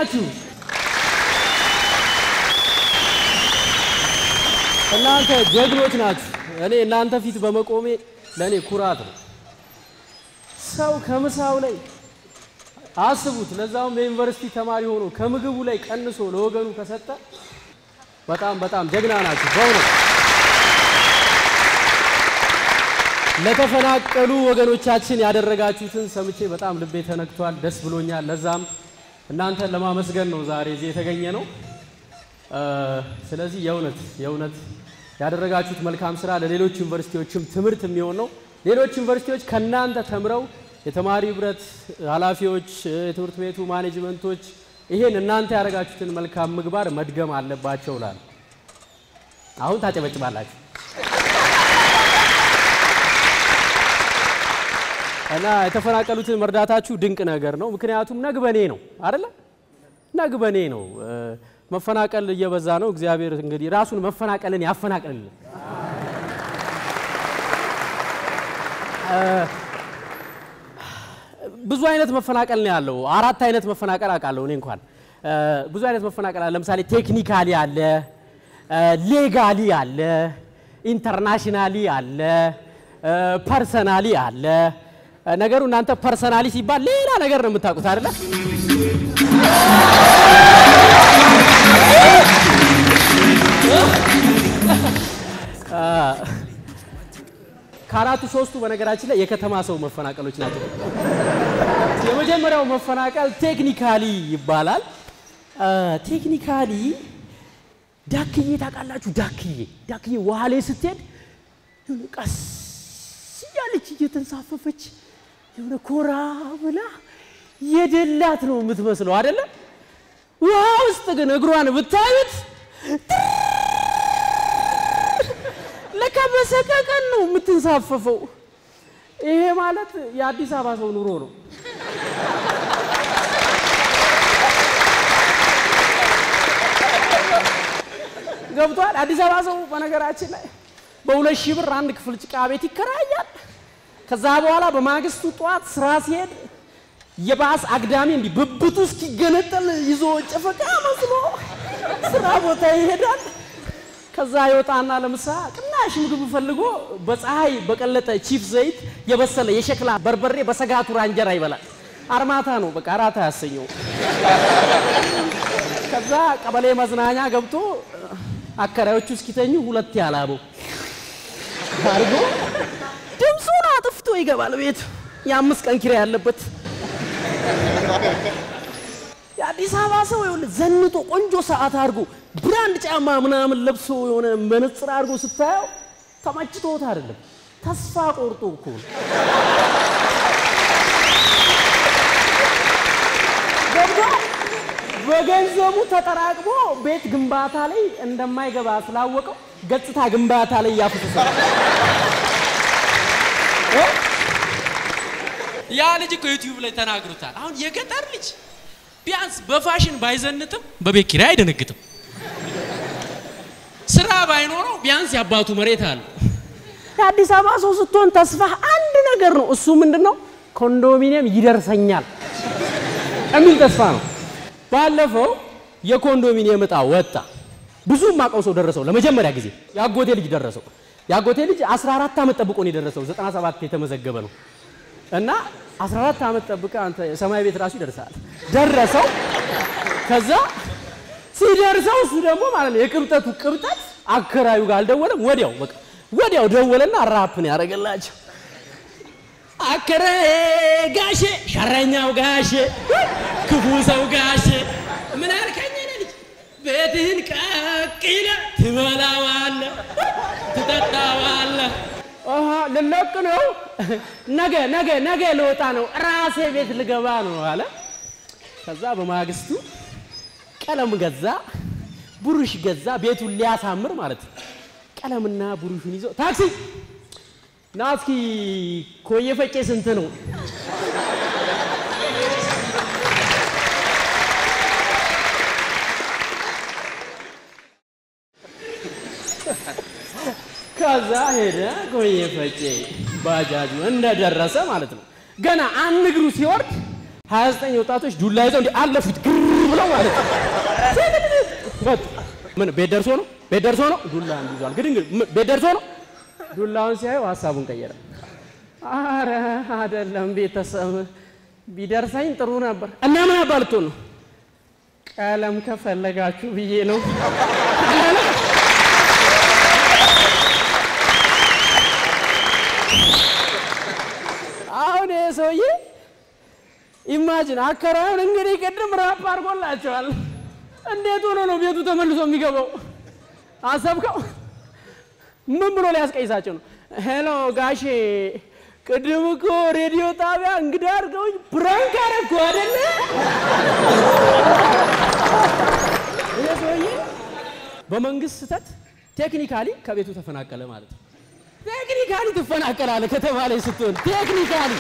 ናችሁ? እናንተ ጀግኖች ናችሁ። እኔ እናንተ ፊት በመቆሜ ለኔ ኩራት ነው። ሰው ከምሳው ላይ አስቡት፣ ለዛውም የዩኒቨርሲቲ ተማሪ ሆኖ ከምግቡ ላይ ቀንሶ ለወገኑ ከሰጠ በጣም ጀግና ናችሁ በእውነት። ለተፈናቀሉ ወገኖቻችን ያደረጋችሁትን ሰምቼ በጣም ልቤ ተነክቷል፣ ደስ ብሎኛል። ለዛም እናንተን ለማመስገን ነው ዛሬ እዚህ የተገኘ ነው። ስለዚህ የእውነት ያደረጋችሁት መልካም ስራ ለሌሎች ዩኒቨርሲቲዎችም ትምህርት የሚሆን ነው። ሌሎች ዩኒቨርሲቲዎች ከናንተ ተምረው የተማሪ ህብረት ኃላፊዎች፣ የትምህርት ቤቱ ማኔጅመንቶች ይሄን እናንተ ያደረጋችሁትን መልካም ምግባር መድገም አለባቸው ላል አሁን ታጨበጭባላችሁ እና የተፈናቀሉትን መርዳታችሁ ድንቅ ነገር ነው። ምክንያቱም ነግበኔ ነው አይደለ? ነግበኔ ነው። መፈናቀል እየበዛ ነው። እግዚአብሔር እንግዲህ ራሱን መፈናቀልን ያፈናቀልልን። ብዙ አይነት መፈናቀል ነው ያለው። አራት አይነት መፈናቀል አውቃለሁ እኔ እንኳን። ብዙ አይነት መፈናቀል አለ። ለምሳሌ ቴክኒካሊ አለ፣ ሌጋሊ አለ፣ ኢንተርናሽናሊ አለ፣ ፐርሰናሊ አለ። ነገሩ እናንተ ፐርሰናሊ ሲባል ሌላ ነገር ነው የምታውቁት አይደለ? ካራቱ ሶስቱ በነገራችን ላይ የከተማ ሰው መፈናቀሎች ናቸው። የመጀመሪያው መፈናቀል ቴክኒካሊ ይባላል። ቴክኒካሊ ዳክዬ ታውቃላችሁ? ዳክዬ ውሃ ላይ ስትሄድ ቀስ ያለች እየተንሳፈፈች የሆነ ኮራ ብላ የደላት ነው የምትመስለው አይደለ? ውሃ ውስጥ ግን እግሯን ብታዩት ለከበሰቀቀን ነው የምትንሳፈፈው። ይሄ ማለት የአዲስ አበባ ሰው ኑሮ ነው። ገብቷል? አዲስ አበባ ሰው በነገራችን ላይ በ2000 ብር አንድ ክፍል ጭቃ ቤት ይከራያል። ከዛ በኋላ በማግስቱ ጧት ስራ ሲሄድ የባስ አግዳሚ እንዲ ብብቱ እስኪገነጠል ይዞ ጨፈቃ መስሎ ስራ ቦታ ይሄዳል። ከዛ ይወጣና ለምሳ ቅናሽ ምግብ ፈልጎ በፀሐይ በቀለጠ ቺፍ ዘይት የበሰለ የሸክላ በርበሬ በሰጋቱራ እንጀራ ይበላል። አርማታ ነው በቃ አራታ ያሰኘው። ከዛ ቀበሌ መዝናኛ ገብቶ አከራዮቹ እስኪተኙ ሁለት ያላበው አርጎ ድምፁን አጥፍቶ ይገባል ቤት። የ5 ቀን ኪራይ ያለበት የአዲስ አበባ ሰው ይኸውልህ ዘንጦ ቆንጆ ሰዓት አድርጎ ብራንድ ጫማ ምናምን ለብሶ የሆነ መነጽር አድርጎ ስታየው ተመችቶት አይደለም፣ ተስፋ ቆርጦ እኮ ነው። በገንዘቡ ተጠራቅሞ ቤት ግንባታ ላይ እንደማይገባ ስላወቀው ገጽታ ግንባታ ላይ ያፈሰሰ ያ ልጅ እኮ ዩቲዩብ ላይ ተናግሮታል። አሁን የገጠር ልጅ ቢያንስ በፋሽን ባይዘንጥም በቤት ኪራይ አይደነግጥም። ስራ ባይኖረው ቢያንስ ያባቱ መሬት አለ። የአዲስ አበባ ሰው ስትሆን ተስፋ አንድ ነገር ነው። እሱ ምንድነው? ኮንዶሚኒየም ይደርሰኛል የሚል ተስፋ ነው። ባለፈው የኮንዶሚኒየም ዕጣ ወጣ። ብዙ ማቀው ሰው ደረሰው። ለመጀመሪያ ጊዜ ያጎቴ ልጅ ደረሰው። ያጎቴ ልጅ 14 አመት ጠብቆ ነው የደረሰው። 97 የተመዘገበ ነው እና 14 አመት ጠብቀ አንተ ሰማይ ቤት ራሱ ይደርሳል። ደረሰው። ከዛ ሲደርሰው እሱ ደግሞ ማለት ነው የቅብጠቱ ቅብጠት አከራዩ ጋር አልደወለም። ወዲያው ደወለና ራፕን ያረጋላችሁ። አከራዬ ጋሼ፣ ሸረኛው ጋሼ፣ ክፉ ሰው ጋሼ ምን አልከኝ ልጅ? ቤትህን ቀቅለ ትበላዋለህ ትጠጣዋለህ። ልለቅ ነው ነገ ልወጣ ነው ራሴ ቤት ልገባ ነው አለ። ከዛ በማግስቱ ቀለም ገዛ፣ ብሩሽ ገዛ፣ ቤቱን ሊያሳምር ማለት ነው። ቀለምና ብሩሽን ይዞ ታክሲ ናስኪ ኮየ ፈቄ ስንት ነው? ከዛ ሄደ ኮየ ፈቄ ባጃጁ እንደደረሰ ማለት ነው። ገና አንድ እግሩ ሲወርድ 29 ወጣቶች ዱላ ይዘው እንዲ አለፉት። ግር ብለው ማለት ምን ቤት ደርሶ ነው ዱላ እንዲዟል ግድንግ ቤት ደርሶ ነው ዱላውን ሲያዩ ሐሳቡን ቀየረ አረ አይደለም ቤተሰብ ቢደርሰኝ ጥሩ ነበር እና ምን አባልቶ ነው ቀለም ከፈለጋችሁ ብዬ ነው አሁን ሰውዬ ኢማጂን አከራውን እንግዲህ ቀድም ራፕ አርጎላቸዋል እንዴት ሆኖ ነው ቤቱ ተመልሶ የሚገባው አሰብከው ምን ብሎ ሊያስቀይሳቸው ነው ሄሎ ጋሼ ቅድም እኮ ሬዲዮ ጣቢያ እንግዳ አድርገውኝ ፕራንክ አደረኩ አይደለ ይሄ በመንግስት ስተት ቴክኒካሊ ከቤቱ ተፈናቀለ ማለት ነው ቴክኒካሊ ተፈናቀላለ ከተማ ላይ ስትሆን ቴክኒካሊ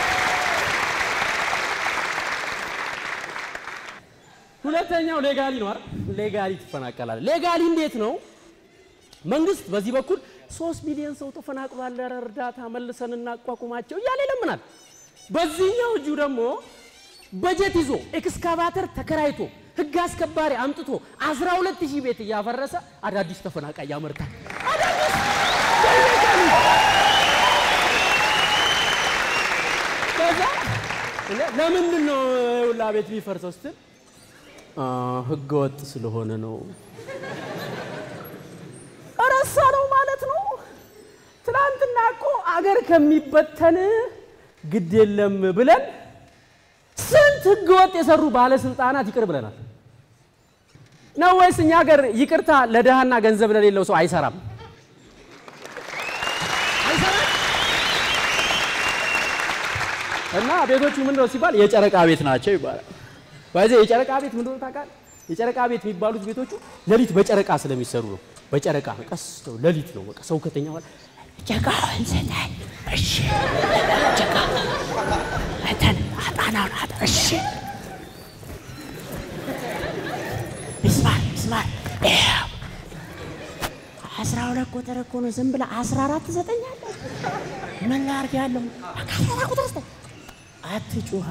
ሁለተኛው ሌጋሊ ነው አይደል ሌጋሊ ተፈናቀላለ ሌጋሊ እንዴት ነው መንግስት በዚህ በኩል 3 ሚሊዮን ሰው ተፈናቅሏል እርዳታ መልሰን እናቋቁማቸው እያለ ይለምናል በዚህኛው እጁ ደግሞ በጀት ይዞ ኤክስካቫተር ተከራይቶ ህግ አስከባሪ አምጥቶ 12000 ቤት ያፈረሰ አዳዲስ ተፈናቃይ ያመርታል አዳዲስ ከዛ ለምን ነው ሁላ ቤት ቢፈርሰው ስትል ህግ ወጥ ስለሆነ ነው አራሳ ነው ማለት ነው ትናንትና እኮ አገር ከሚበተን ግድ የለም ብለን ስንት ህግ ወጥ የሰሩ ባለስልጣናት ይቅር ብለናል ነው ወይስ እኛ ሀገር ይቅርታ ለደሃና ገንዘብ ለሌለው ሰው አይሰራም እና ቤቶቹ ምንድነው ሲባል የጨረቃ ቤት ናቸው ይባላል ባይዘ የጨረቃ ቤት ምንድነው ታውቃለህ የጨረቃ ቤት የሚባሉት ቤቶቹ ለሊት በጨረቃ ስለሚሰሩ ነው በጨረቃ ቀስተው ለሊት ነው በቃ ሰው ከተኛ ማለት ጨቃውን ሰጣኝ እሺ ጨቃ አታን አጣናው እሺ ስማር 12 ቁጥር እኮ ነው ዝም ብለ 14 ዘጠኛለህ ምን ላርግ ያለው አካራ ቁጥር እስተ አትጩሃ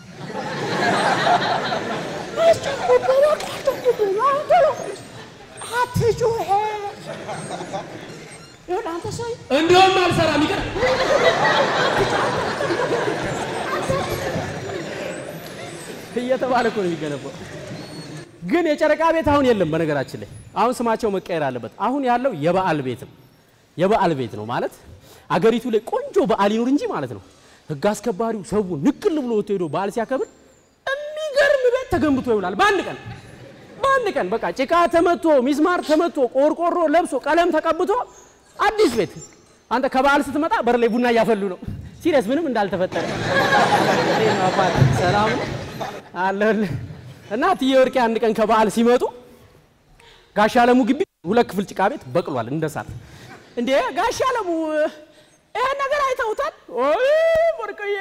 አትጩህ ይሁን አንተ ሰው እንደውም አልሰራም ይቀር እየተባለ እኮ ነው የሚገነባው ግን የጨረቃ ቤት አሁን የለም በነገራችን ላይ አሁን ስማቸው መቀየር አለበት አሁን ያለው የበዓል ቤት ነው ማለት አገሪቱ ላይ ቆንጆ በዓል ይኖር እንጂ ማለት ነው ህግ አስከባሪው ሰው ንቅል ብሎ ወጥቶ በዓል ሲያከብር የሚገርም ቤት ተገንብቶ ይውላል በአንድ ቀን በቃ ጭቃ ተመቶ ሚስማር ተመቶ ቆርቆሮ ለብሶ ቀለም ተቀብቶ አዲስ ቤት አንተ ከበዓል ስትመጣ በር ላይ ቡና ያፈሉ ነው ሲሪየስ ምንም እንዳልተፈጠረ ሰላም አለል እና ትየወርቄ አንድ ቀን ከበዓል ሲመጡ ጋሻለሙ ግቢ ሁለት ክፍል ጭቃ ቤት በቅሏል እንደሳት እንዴ ጋሻለሙ ይሄ ነገር አይተውታል ኦይ ወርቀዬ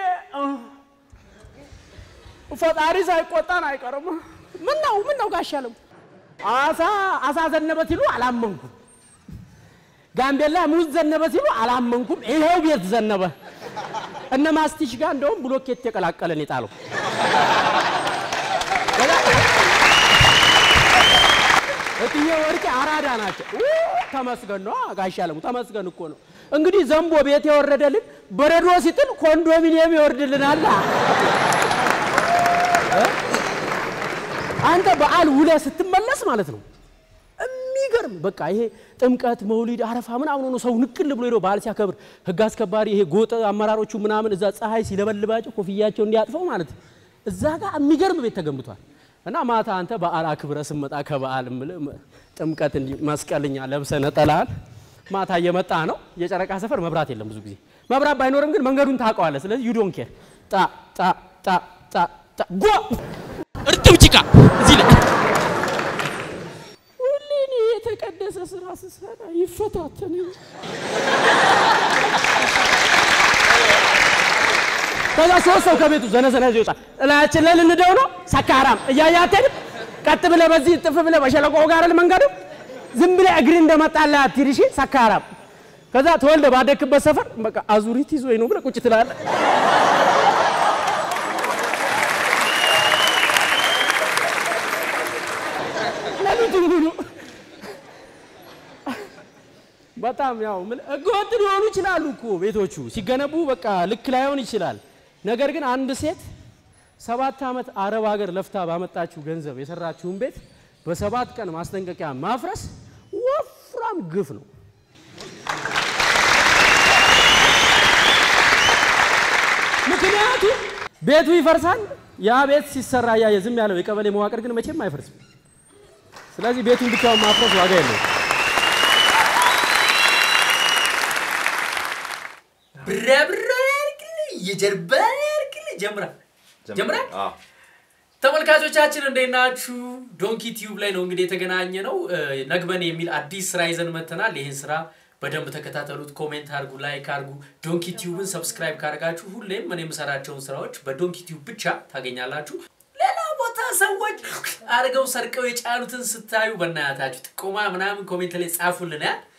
ፈጣሪ ሳይቆጣን አይቀርም ምን ነው ጋሻለሙ አሳ ዘነበ ሲሉ አላመንኩም ጋምቤላ ሙዝ ዘነበ ሲሉ አላመንኩም ይሄው ቤት ዘነበ እነ ማስቲሽ ጋር እንደውም ብሎኬት ተቀላቀለን ይጣለው እትዬ ወርቄ አራዳ ናቸው ተመስገን ነው ጋሻለሙ ተመስገን እኮ ነው እንግዲህ ዘምቦ ቤት ያወረደልን በረዶ ሲጥል ኮንዶሚኒየም ይወርድልናል አንተ በዓል ውለ ስትመለስ ማለት ነው የሚገርም በቃ ይሄ ጥምቀት መውሊድ አረፋ ምናምን ነው ሰው ንቅል ብሎ ሄዶ በዓል ሲያከብር ህግ አስከባሪ ይሄ ጎጥ አመራሮቹ ምናምን እዛ ፀሐይ ሲለበልባቸው ኮፍያቸው እንዲያጥፈው ማለት እዛ ጋር የሚገርም ቤት ተገንብቷል እና ማታ አንተ በዓል አክብረ ስመጣ ከበዓል ጥምቀት እንዲ መስቀልኛ ለብሰ ነጠላል ማታ እየመጣ ነው የጨረቃ ሰፈር መብራት የለም ብዙ ጊዜ መብራት ባይኖርም ግን መንገዱን ታውቀዋለህ ስለዚህ you don't care ጣ ጎ እርጥብ ጭቃ እዚህ ላይ ሁሌ የተቀደሰ ስራ ስሰራ ይፈታተን ከዛ ሰው ከቤቱ ዘነዘነ ይወጣ እላችን ላይ ልንደው ነው ሰካራም እያያተን ቀጥ ብለ በዚህ ጥፍ ብለ በሸለቆ ጋር ለመንገዱ ዝም ብለ እግር እንደመጣላ አትሪሺ ሰካራም ከዛ ተወልደ ባደክበት ሰፈር በቃ አዙሪት ይዞይ ነው ብለ ቁጭ ትላለ በጣም ያው ህገወጥ ሊሆኑ ይችላሉ እኮ ቤቶቹ ሲገነቡ በቃ ልክ ላይሆን ይችላል ነገር ግን አንድ ሴት 7 አመት አረብ ሀገር ለፍታ ባመጣችሁ ገንዘብ የሰራችሁን ቤት በ7 ቀን ማስጠንቀቂያ ማፍረስ ወፍራም ግፍ ነው ምክንያቱም ቤቱ ይፈርሳል ያ ቤት ሲሰራ ያየዝም ያለው የቀበሌ መዋቅር ግን መቼም አይፈርስም ስለዚህ ቤቱን ብቻውን ማፍረስ ዋጋ የለውም ብራብራርክ ይጀርባርክ ጀምራ ተመልካቾቻችን እንደናችሁ ዶንኪ ቲዩብ ላይ ነው እንግዲህ የተገናኘ ነው ነግበኔ የሚል አዲስ ስራ ይዘን መተናል ይሄን ስራ በደንብ ተከታተሉት ኮሜንት አርጉ ላይክ አርጉ ዶንኪ ቲዩብን ሰብስክራይብ ካረጋችሁ ሁሌም እኔ መስራቸውን ስራዎች በዶንኪ ቲዩብ ብቻ ታገኛላችሁ ሌላ ቦታ ሰዎች አርገው ሰርቀው የጫኑትን ስታዩ በእናታችሁ ጥቆማ ምናምን ኮሜንት ላይ ጻፉልን